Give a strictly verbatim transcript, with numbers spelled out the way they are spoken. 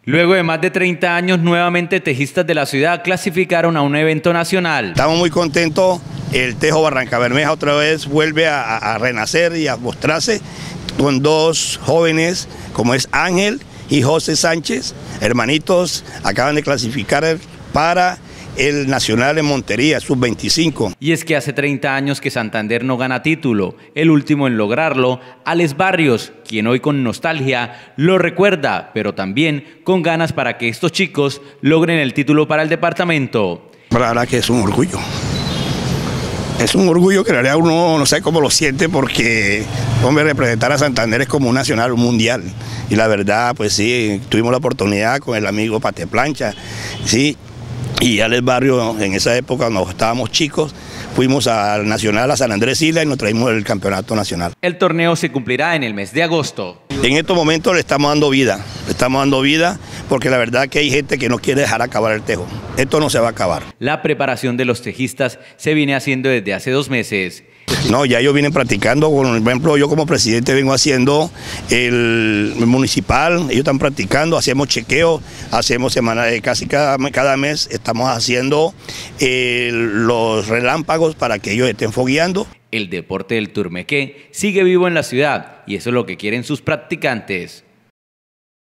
Luego de más de treinta años, nuevamente tejistas de la ciudad clasificaron a un evento nacional. Estamos muy contentos, el Tejo Barrancabermeja otra vez vuelve a, a renacer y a mostrarse con dos jóvenes como es Ángel y José Sánchez, hermanitos, acaban de clasificar para el Nacional en Montería, sub veinticinco. Y es que hace treinta años que Santander no gana título, el último en lograrlo, Alex Barrios, quien hoy con nostalgia lo recuerda, pero también con ganas para que estos chicos logren el título para el departamento. La verdad que es un orgullo. Es un orgullo que en realidad uno no sé cómo lo siente porque, hombre, representar a Santander es como un nacional, un mundial. Y la verdad, pues sí, tuvimos la oportunidad con el amigo Pate Plancha, sí. Y Alex Barrio, en esa época, cuando estábamos chicos, fuimos al Nacional, a San Andrés Isla y nos traímos el campeonato nacional. El torneo se cumplirá en el mes de agosto. En estos momentos le estamos dando vida, le estamos dando vida porque la verdad que hay gente que no quiere dejar acabar el tejo. Esto no se va a acabar. La preparación de los tejistas se viene haciendo desde hace dos meses. No, ya ellos vienen practicando, por ejemplo, yo como presidente vengo haciendo el municipal, ellos están practicando, hacemos chequeos, hacemos semana, casi cada, cada mes estamos haciendo eh, los relámpagos para que ellos estén fogueando. El deporte del turmequé sigue vivo en la ciudad y eso es lo que quieren sus practicantes.